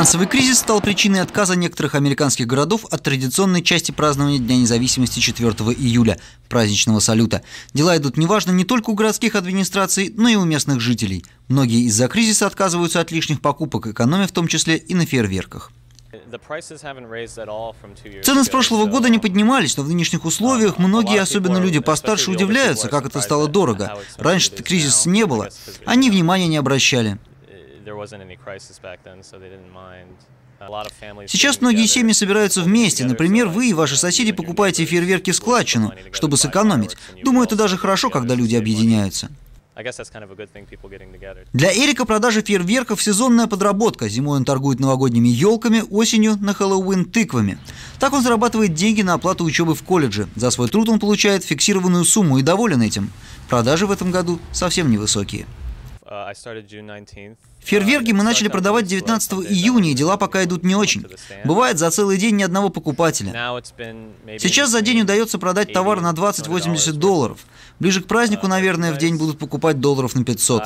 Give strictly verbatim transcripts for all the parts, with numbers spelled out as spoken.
Финансовый кризис стал причиной отказа некоторых американских городов от традиционной части празднования Дня независимости четвёртого июля, праздничного салюта. Дела идут неважно не только у городских администраций, но и у местных жителей. Многие из-за кризиса отказываются от лишних покупок, экономя в том числе и на фейерверках. Цены с прошлого года не поднимались, но в нынешних условиях многие, особенно люди постарше, удивляются, как это стало дорого. Раньше-то кризиса не было, они внимания не обращали. Сейчас многие семьи собираются вместе. Например, вы и ваши соседи покупаете фейерверки в складчину, чтобы сэкономить. Думаю, это даже хорошо, когда люди объединяются. Для Эрика продажа фейерверков – сезонная подработка. Зимой он торгует новогодними елками, осенью на Хэллоуин тыквами. Так он зарабатывает деньги на оплату учебы в колледже. За свой труд он получает фиксированную сумму и доволен этим. Продажи в этом году совсем невысокие. Фейерверки мы начали продавать девятнадцатого июня, и дела пока идут не очень. Бывает за целый день ни одного покупателя. Сейчас за день удается продать товар на двадцать-восемьдесят долларов. Ближе к празднику, наверное, в день будут покупать долларов на пятьсот.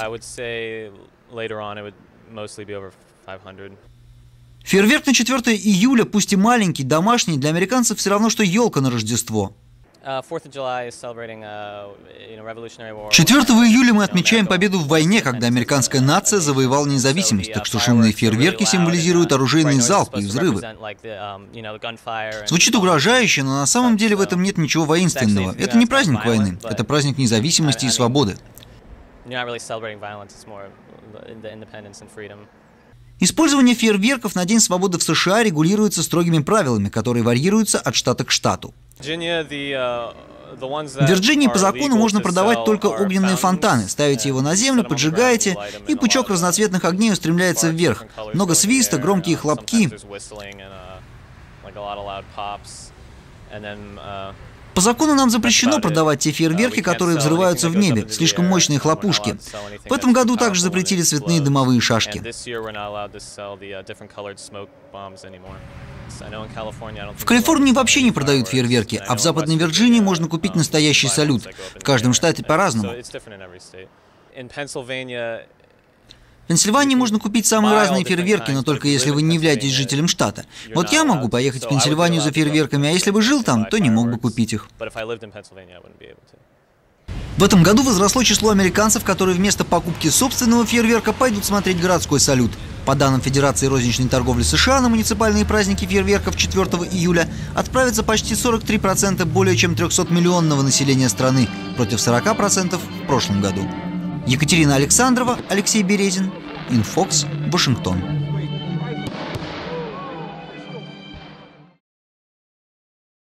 Фейерверк на четвёртое июля, пусть и маленький, домашний, для американцев все равно, что елка на Рождество. четвёртого июля мы отмечаем победу в войне, когда американская нация завоевала независимость, так что шумные фейерверки символизируют оружейные залпы и взрывы. Звучит угрожающе, но на самом деле в этом нет ничего воинственного. Это не праздник войны, это праздник независимости и свободы. Использование фейерверков на День свободы в США регулируется строгими правилами, которые варьируются от штата к штату. В Вирджинии по закону можно продавать только огненные фонтаны. Ставите его на землю, поджигаете, и пучок разноцветных огней устремляется вверх. Много свиста, громкие хлопки. По закону нам запрещено продавать те фейерверки, которые взрываются в небе, слишком мощные хлопушки. В этом году также запретили цветные дымовые шашки. В Калифорнии вообще не продают фейерверки, а в Западной Вирджинии можно купить настоящий салют. В каждом штате по-разному. В Пенсильвании можно купить самые разные фейерверки, но только если вы не являетесь жителем штата. Вот я могу поехать в Пенсильванию за фейерверками, а если бы жил там, то не мог бы купить их. В этом году возросло число американцев, которые вместо покупки собственного фейерверка пойдут смотреть городской салют. По данным Федерации розничной торговли США, на муниципальные праздники фейерверков четвёртого июля отправятся почти сорок три процента более чем трёхсотмиллионного населения страны, против сорока процентов в прошлом году. Екатерина Александрова, Алексей Березин, Инфокс, Вашингтон.